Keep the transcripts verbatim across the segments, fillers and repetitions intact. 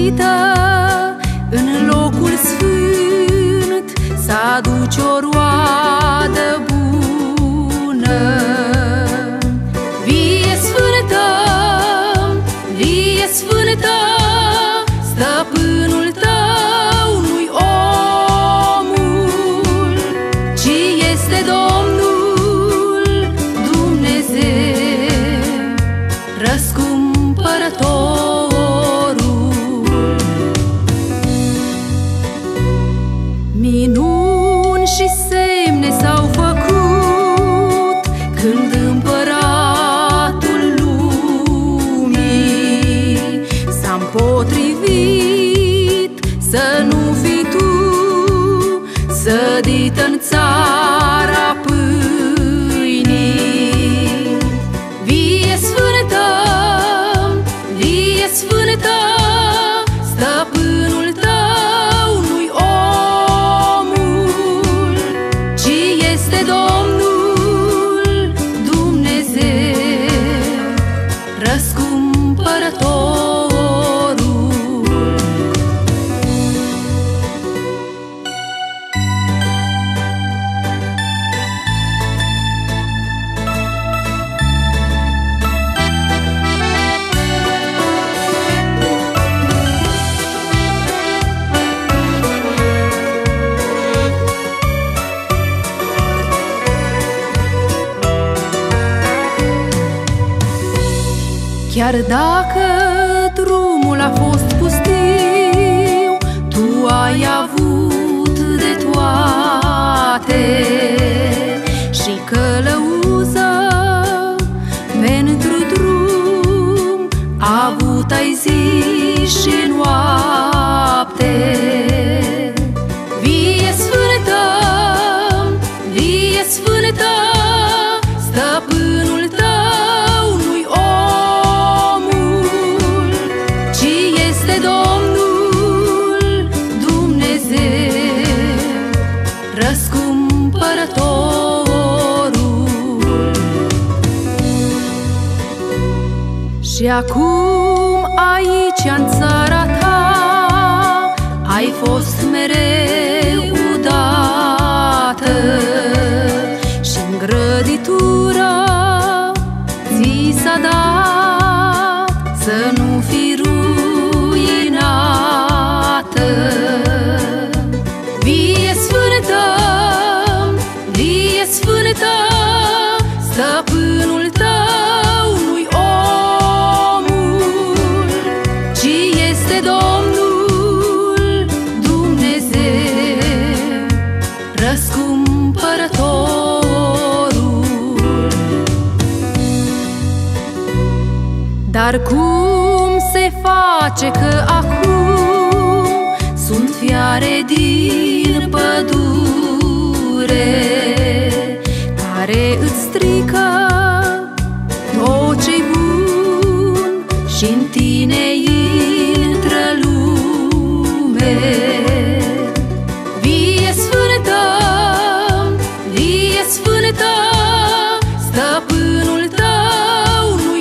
cinstită, în locul sfânt să aduci o roadă bună. Vie sfântă, vie sfântă, stăpânul tău nu-i omul, ci este Domnul Dumnezeu, răscumpărătorul. Minuni și semne s-au făcut când împăratul lumii s-a împotrivit să nu fii tu sădită în țara pâinii. Vie sfântă, vie sfântă, stăpânul tău nu-i omul, ci este Domnul Dumnezeu, răscumpărătorul. Chiar dacă drumul a fost pustiu, tu ai avut de toate și călăuză pentru drum avut ai zi și noapte. Vie sfântă, vie sfântă, stăpânul tău nu-i omul, ci este Domnul Dumnezeu, răscumpărătorul. Și acum aici în țara ta ai fost mereu udată și-n grăditură ți s-a dat să nu fii ruinată. Vie sfântă, vie sfântă, stăpânul tău nu-i omul, ci este Domnul Dumnezeu, răscumpărătorul. Dar cum se face că acum sunt fiare din pădure care îți strică tot ce-i bun și-n tine intră lume? Vie sfântă, vie sfântă, stăpânul tău nu-i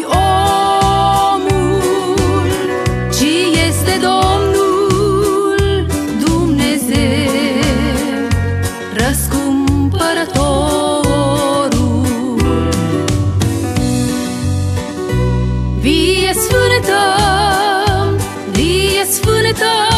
omul, ci este Domnul Dumnezeu, răscumpărătorul. Vie sfântă, vie sfântă,